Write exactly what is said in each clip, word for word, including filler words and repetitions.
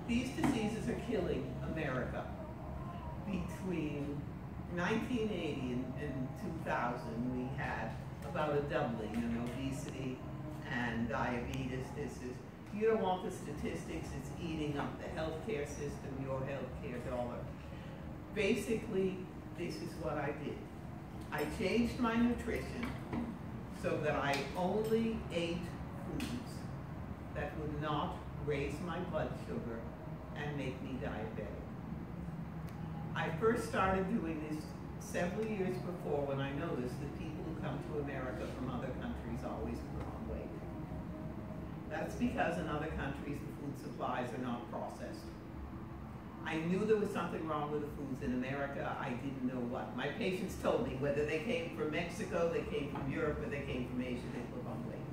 These diseases are killing America. Between nineteen eighty and, and two thousand, we had about a doubling in obesity and diabetes. This is, you don't want the statistics, it's eating up the healthcare system, your healthcare dollar. Basically, this is what I did. I changed my nutrition so that I only ate foods that would not raise my blood sugar and make me diabetic. I first started doing this several years before, when I noticed that people who come to America from other countries always put on weight. That's because in other countries the food supplies are not processed. I knew there was something wrong with the foods in America. I didn't know what. My patients told me whether they came from Mexico, they came from Europe, or they came from Asia, they put on weight.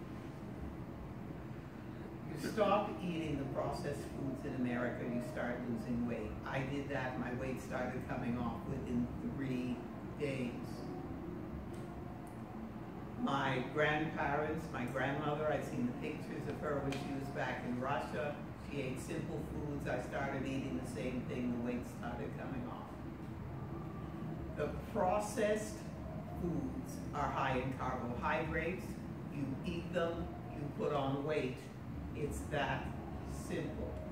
You stop eating the processed foods in America, you start losing weight. I did that, my weight started coming off within three days. My grandparents, my grandmother, I'd seen the pictures of her when she was back in Russia. She ate simple foods. I started eating the same thing, the weight started coming off. The processed foods are high in carbohydrates. You eat them, you put on weight. It's that simple.